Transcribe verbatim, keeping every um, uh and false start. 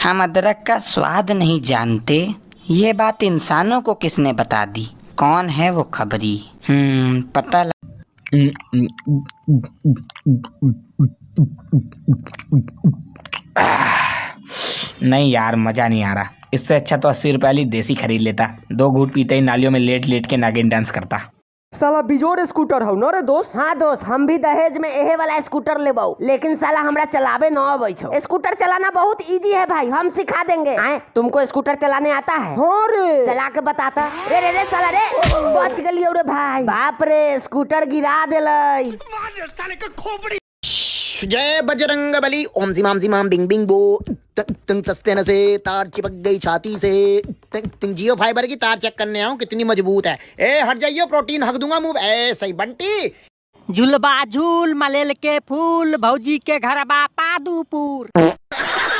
हम अदरक का स्वाद नहीं जानते, ये बात इंसानों को किसने बता दी? कौन है वो खबरी? हम्म पता लग... नहीं यार, मजा नहीं आ रहा। इससे अच्छा तो अस्सी रुपए वाली देसी खरीद लेता। दो घूंट पीते ही नालियों में लेट लेट के नागिन डांस करता। साला बिजोड़ स्कूटर हो न रे दोस्त। हाँ दोस्त, हम भी दहेज में एहे वाला स्कूटर लेबाऊ, लेकिन साला हमरा चलावे न आवे छो। स्कूटर चलाना बहुत इजी है भाई, हम सिखा देंगे। आए, तुमको स्कूटर चलाने आता है? हाँ रे, चला के बताता। रे रे रे साला रे, बच गली रे भाई। बाप रे, स्कूटर गिरा देलई। जय बजरंग बली। ओम जिमाम जिमाम बिंग बिंग बो। तुम सस्ते न से तार चिपक गई छाती से। तुम जियो फाइबर की तार चेक करने आओ कितनी मजबूत है। ए हट जाइयो, प्रोटीन हक दूंगा मुंह। ए सही बंटी। झुलबा झूल मलेल के फूल, भौजी के घर बा पादुपुर।